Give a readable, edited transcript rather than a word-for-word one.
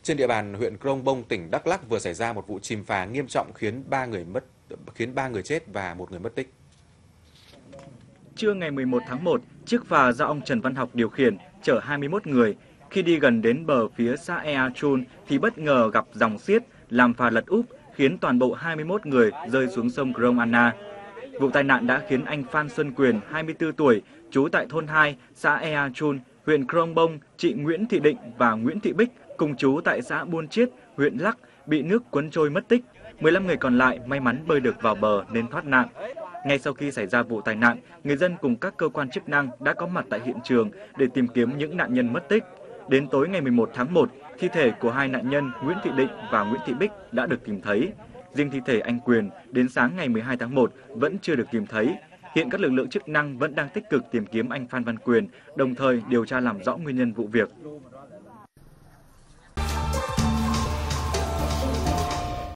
Trên địa bàn huyện Krông Bông, tỉnh Đắk Lắk vừa xảy ra một vụ chìm phà nghiêm trọng khiến 3 người chết và 1 người mất tích. Trưa ngày 11 tháng 1, chiếc phà do ông Trần Văn Học điều khiển chở 21 người. Khi đi gần đến bờ phía xã Ea Chun thì bất ngờ gặp dòng xiết làm phà lật úp, khiến toàn bộ 21 người rơi xuống sông Krông Anna. Vụ tai nạn đã khiến anh Phan Xuân Quyền, 24 tuổi, trú tại thôn 2, xã Ea Chun, huyện Krông Bông, chị Nguyễn Thị Định và Nguyễn Thị Bích, cùng trú tại xã Buôn Chiết, huyện Lắk, bị nước cuốn trôi mất tích. 15 người còn lại may mắn bơi được vào bờ nên thoát nạn. Ngay sau khi xảy ra vụ tai nạn, người dân cùng các cơ quan chức năng đã có mặt tại hiện trường để tìm kiếm những nạn nhân mất tích. Đến tối ngày 11 tháng 1, thi thể của 2 nạn nhân Nguyễn Thị Định và Nguyễn Thị Bích đã được tìm thấy. Riêng thi thể anh Quyền đến sáng ngày 12 tháng 1 vẫn chưa được tìm thấy. Hiện các lực lượng chức năng vẫn đang tích cực tìm kiếm anh Phan Văn Quyền, đồng thời điều tra làm rõ nguyên nhân vụ việc.